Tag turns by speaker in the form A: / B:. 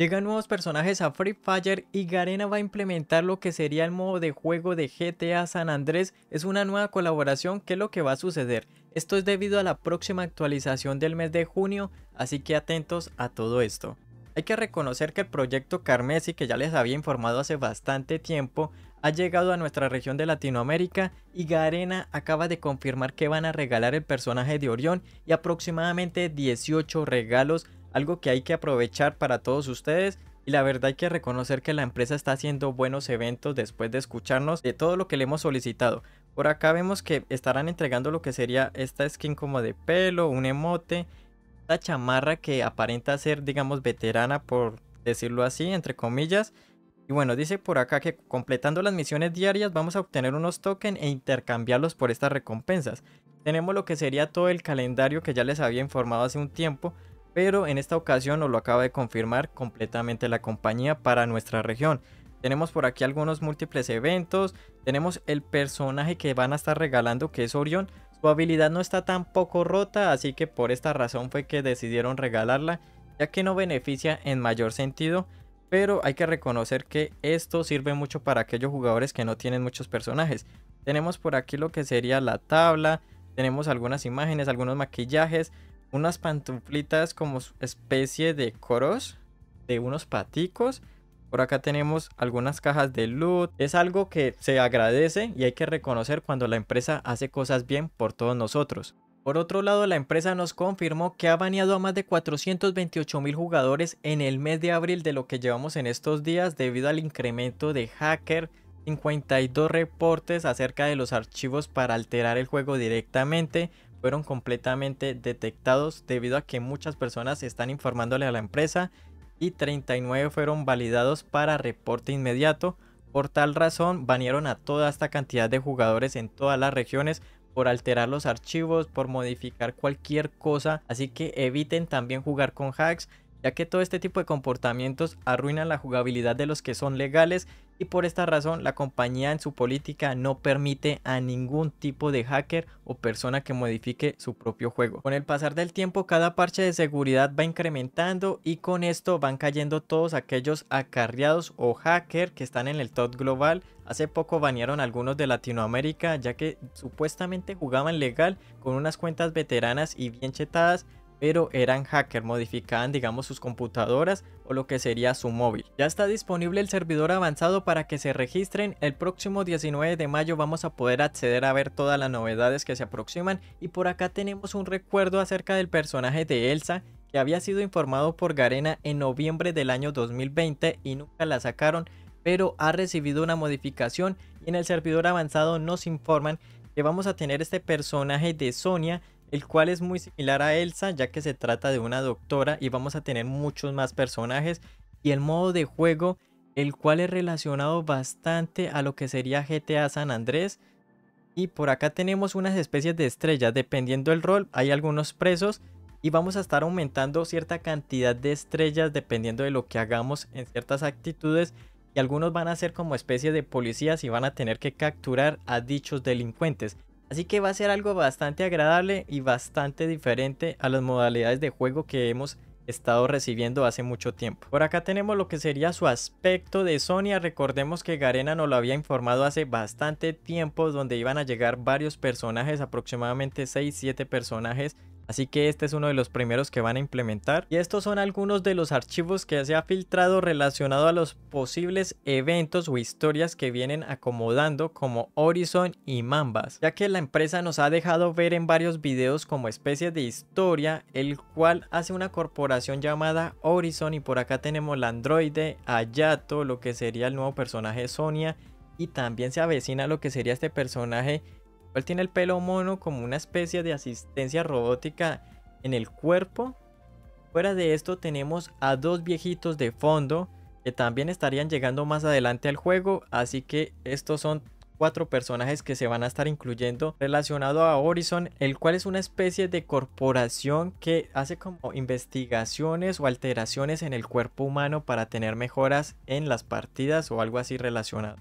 A: Llegan nuevos personajes a Free Fire y Garena va a implementar lo que sería el modo de juego de GTA San Andrés. Es una nueva colaboración. ¿Qué es lo que va a suceder? Esto es debido a la próxima actualización del mes de junio, así que atentos a todo esto. Hay que reconocer que el proyecto Carmesi, que ya les había informado hace bastante tiempo, ha llegado a nuestra región de Latinoamérica y Garena acaba de confirmar que van a regalar el personaje de Orión y aproximadamente 18 regalos, algo que hay que aprovechar para todos ustedes. Y la verdad hay que reconocer que la empresa está haciendo buenos eventos después de escucharnos de todo lo que le hemos solicitado. Por acá vemos que estarán entregando lo que sería esta skin como de pelo, un emote, esta chamarra que aparenta ser, digamos, veterana, por decirlo así, entre comillas. Y bueno, dice por acá que completando las misiones diarias vamos a obtener unos tokens e intercambiarlos por estas recompensas. Tenemos lo que sería todo el calendario que ya les había informado hace un tiempo, pero en esta ocasión nos lo acaba de confirmar completamente la compañía para nuestra región. Tenemos por aquí algunos múltiples eventos, tenemos el personaje que van a estar regalando, que es Orión. Su habilidad no está tan poco rota, así que por esta razón fue que decidieron regalarla, ya que no beneficia en mayor sentido. Pero hay que reconocer que esto sirve mucho para aquellos jugadores que no tienen muchos personajes. Tenemos por aquí lo que sería la tabla, tenemos algunas imágenes, algunos maquillajes, unas pantuflitas como especie de coros de unos paticos. Por acá tenemos algunas cajas de loot. Es algo que se agradece y hay que reconocer cuando la empresa hace cosas bien por todos nosotros. Por otro lado, la empresa nos confirmó que ha baneado a más de 428.000 jugadores en el mes de abril de lo que llevamos en estos días debido al incremento de hacker. 52 reportes acerca de los archivos para alterar el juego directamente fueron completamente detectados debido a que muchas personas están informándole a la empresa, y 39 fueron validados para reporte inmediato. Por tal razón banearon a toda esta cantidad de jugadores en todas las regiones por alterar los archivos, por modificar cualquier cosa, así que eviten también jugar con hacks, ya que todo este tipo de comportamientos arruinan la jugabilidad de los que son legales, y por esta razón la compañía en su política no permite a ningún tipo de hacker o persona que modifique su propio juego. Con el pasar del tiempo cada parche de seguridad va incrementando y con esto van cayendo todos aquellos acarreados o hackers que están en el top global. Hace poco banearon a algunos de Latinoamérica ya que supuestamente jugaban legal con unas cuentas veteranas y bien chetadas, pero eran hackers, modificaban digamos sus computadoras o lo que sería su móvil. Ya está disponible el servidor avanzado para que se registren. El próximo 19 de mayo vamos a poder acceder a ver todas las novedades que se aproximan. Y por acá tenemos un recuerdo acerca del personaje de Elsa, que había sido informado por Garena en noviembre del año 2020 y nunca la sacaron, pero ha recibido una modificación y en el servidor avanzado nos informan que vamos a tener este personaje de Sonia, el cual es muy similar a Elsa ya que se trata de una doctora, y vamos a tener muchos más personajes y el modo de juego, el cual es relacionado bastante a lo que sería GTA San Andrés. Y por acá tenemos unas especies de estrellas, dependiendo del rol hay algunos presos y vamos a estar aumentando cierta cantidad de estrellas dependiendo de lo que hagamos en ciertas actitudes, y algunos van a ser como especie de policías y van a tener que capturar a dichos delincuentes. Así que va a ser algo bastante agradable y bastante diferente a las modalidades de juego que hemos estado recibiendo hace mucho tiempo. Por acá tenemos lo que sería su aspecto de Sonia. Recordemos que Garena nos lo había informado hace bastante tiempo, donde iban a llegar varios personajes, aproximadamente 6-7 personajes. Así que este es uno de los primeros que van a implementar. Y estos son algunos de los archivos que se ha filtrado relacionado a los posibles eventos o historias que vienen acomodando, como Horizon y Mambas. Ya que la empresa nos ha dejado ver en varios videos como especie de historia, el cual hace una corporación llamada Horizon. Y por acá tenemos la androide Ayato, lo que sería el nuevo personaje Sonia. Y también se avecina lo que sería este personaje, él tiene el pelo mono como una especie de asistencia robótica en el cuerpo. Fuera de esto tenemos a dos viejitos de fondo que también estarían llegando más adelante al juego. Así que estos son 4 personajes que se van a estar incluyendo relacionado a Horizon, el cual es una especie de corporación que hace como investigaciones o alteraciones en el cuerpo humano para tener mejoras en las partidas o algo así relacionado.